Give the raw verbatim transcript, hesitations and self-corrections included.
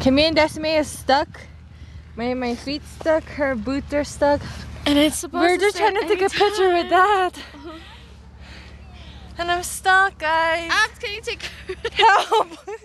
Camille and Decimaes is stuck. My my feet stuck. Her boots are stuck. And it's supposed We're to just trying to take a picture with that. Uh-huh. And I'm stuck, guys. Alex, can you take Help!